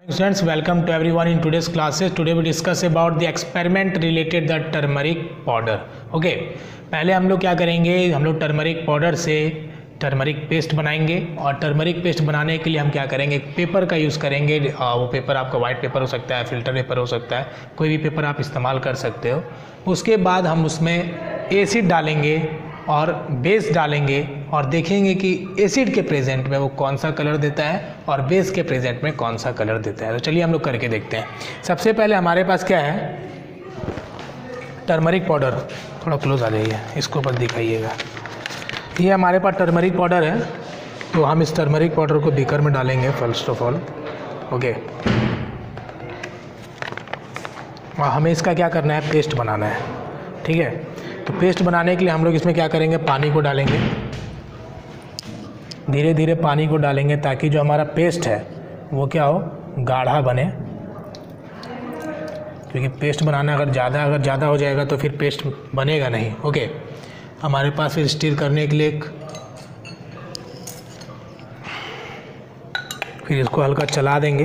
Students, welcome to everyone in today's classes. Today we discuss about the experiment related the turmeric powder. Okay, पहले हम लोग क्या करेंगे, हम लोग टर्मरिक पाउडर से टर्मरिक पेस्ट बनाएंगे और टर्मरिक पेस्ट बनाने के लिए हम क्या करेंगे, एक पेपर का यूज़ करेंगे। वो पेपर आपका वाइट पेपर हो सकता है, फिल्टर पेपर हो सकता है, कोई भी पेपर आप इस्तेमाल कर सकते हो। उसके बाद हम उसमें एसिड डालेंगे और बेस डालेंगे और देखेंगे कि एसिड के प्रेजेंट में वो कौन सा कलर देता है और बेस के प्रेजेंट में कौन सा कलर देता है। तो चलिए हम लोग करके देखते हैं। सबसे पहले हमारे पास क्या है, टर्मरिक पाउडर। थोड़ा क्लोज आ जाइए, इसको बस दिखाइएगा। ये हमारे पास टर्मरिक पाउडर है, तो हम इस टर्मरिक पाउडर को बीकर में डालेंगे फर्स्ट ऑफ ऑल। ओके, और हमें इसका क्या करना है, पेस्ट बनाना है। ठीक है, तो पेस्ट बनाने के लिए हम लोग इसमें क्या करेंगे, पानी को डालेंगे, धीरे धीरे पानी को डालेंगे ताकि जो हमारा पेस्ट है वो क्या हो, गाढ़ा बने। क्योंकि पेस्ट बनाना अगर ज़्यादा हो जाएगा तो फिर पेस्ट बनेगा नहीं। ओके, हमारे पास फिर स्टीर करने के लिए फिर इसको हल्का चला देंगे।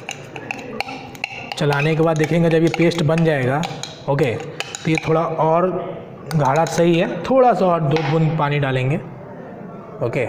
चलाने के बाद देखेंगे जब ये पेस्ट बन जाएगा, ओके, तो ये थोड़ा और गाढ़ा सही है, थोड़ा सा और 2 बूंद पानी डालेंगे। ओके,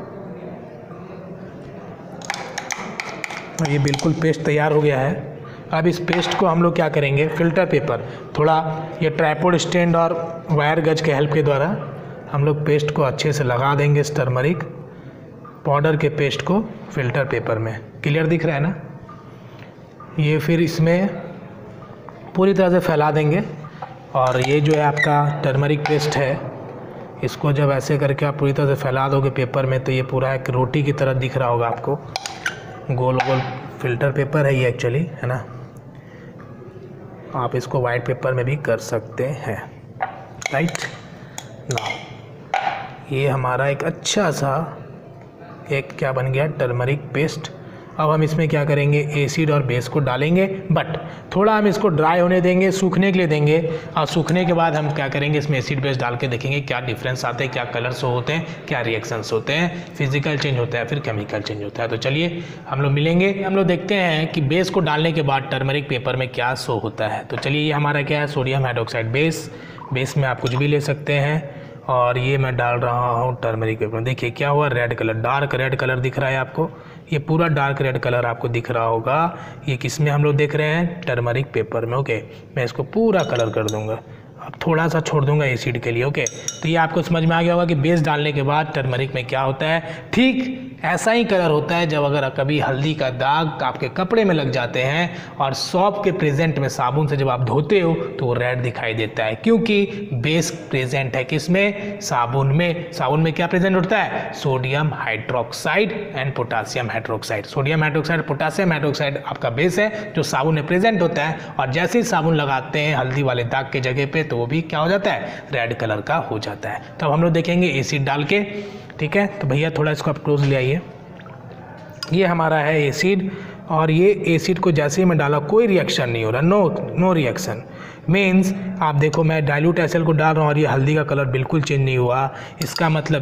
ये बिल्कुल पेस्ट तैयार हो गया है। अब इस पेस्ट को हम लोग क्या करेंगे, फ़िल्टर पेपर, थोड़ा ये ट्राइपॉड स्टैंड और वायर गज के हेल्प के द्वारा हम लोग पेस्ट को अच्छे से लगा देंगे। इस टर्मरिक पाउडर के पेस्ट को फ़िल्टर पेपर में, क्लियर दिख रहा है ना। ये फिर इसमें पूरी तरह से फैला देंगे और ये जो है आपका टर्मरिक पेस्ट है, इसको जब ऐसे करके आप पूरी तरह से फैला दोगे पेपर में, तो ये पूरा एक रोटी की तरह दिख रहा होगा आपको। गोल गोल फ़िल्टर पेपर है ये एक्चुअली, है ना। आप इसको वाइट पेपर में भी कर सकते हैं, राइट ना। ये हमारा एक अच्छा सा एक क्या बन गया, टर्मरिक पेस्ट। अब हम इसमें क्या करेंगे, एसिड और बेस को डालेंगे, बट थोड़ा हम इसको ड्राई होने देंगे, सूखने के लिए देंगे। और सूखने के बाद हम क्या करेंगे, इसमें एसिड बेस डाल के देखेंगे क्या डिफरेंस आते हैं, क्या कलर्स होते हैं, क्या रिएक्शंस होते हैं, फिजिकल चेंज होता है, फिर केमिकल चेंज होता है। तो चलिए हम लोग मिलेंगे, हम लोग देखते हैं कि बेस को डालने के बाद टर्मरिक पेपर में क्या शो होता है। तो चलिए, ये हमारा क्या है, सोडियम हाइड्रोक्साइड बेस। बेस में आप कुछ भी ले सकते हैं और ये मैं डाल रहा हूँ टर्मरिक पेपर में। देखिए क्या हुआ, red colour, dark red colour दिख रहा है आपको। ये पूरा डार्क रेड कलर आपको दिख रहा होगा। ये किस में हम लोग देख रहे हैं, टर्मरिक पेपर में। ओके, मैं इसको पूरा कलर कर दूंगा, अब थोड़ा सा छोड़ दूंगा एसिड के लिए। ओके, तो ये आपको समझ में आ गया होगा कि बेस डालने के बाद टर्मरिक में क्या होता है। ठीक ऐसा ही कलर होता है जब अगर कभी हल्दी का दाग आपके कपड़े में लग जाते हैं और सॉप के प्रेजेंट में साबुन से जब आप धोते हो तो वो रेड दिखाई देता है, क्योंकि बेस प्रेजेंट है किसमें, साबुन में। साबुन में क्या प्रेजेंट होता है, sodium hydroxide and potassium hydroxide. Sodium hydroxide, potassium hydroxide आपका बेस है जो साबुन में प्रेजेंट होता है। और जैसे ही साबुन लगाते हैं हल्दी वाले दाग के जगह पे, तो वो भी क्या हो जाता है, रेड कलर का हो जाता है। तब हम लोग देखेंगे एसिड डाल के। ठीक है, तो भैया थोड़ा इसको आप क्लोज ले आइए। ये हमारा है एसिड, और ये एसिड को जैसे ही मैं डाला कोई रिएक्शन नहीं हो रहा, नो रिएक्शन। मीन्स आप देखो, मैं डाइल्यूट एसिड को डाल रहा हूँ और ये हल्दी का कलर बिल्कुल चेंज नहीं हुआ। इसका मतलब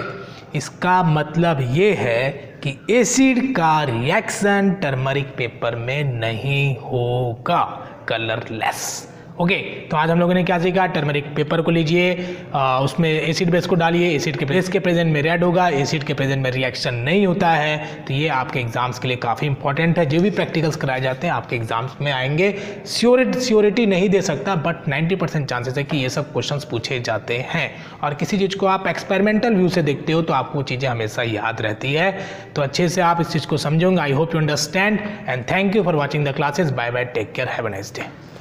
ये है कि एसिड का रिएक्शन टर्मरिक पेपर में नहीं होगा, कलरलेस। ओके, तो आज हम लोगों ने क्या सीखा, टर्मरिक पेपर को लीजिए, उसमें एसिड बेस को डालिए, एसिड के बेस के प्रेजेंट में रेड होगा, एसिड के प्रेजेंट में रिएक्शन नहीं होता है। तो ये आपके एग्जाम्स के लिए काफ़ी इंपॉर्टेंट है। जो भी प्रैक्टिकल्स कराए जाते हैं आपके एग्जाम्स में आएंगे। श्योरिटी नहीं दे सकता, बट 90% चांसेस है कि ये सब क्वेश्चंस पूछे जाते हैं। और किसी चीज़ को आप एक्सपेरिमेंटल व्यू से देखते हो तो आपको चीज़ें हमेशा याद रहती है। तो अच्छे से आप इस चीज़ को समझोगे। I hope you understand and thank you for watching the classes. Bye bye, take care, have a nice day.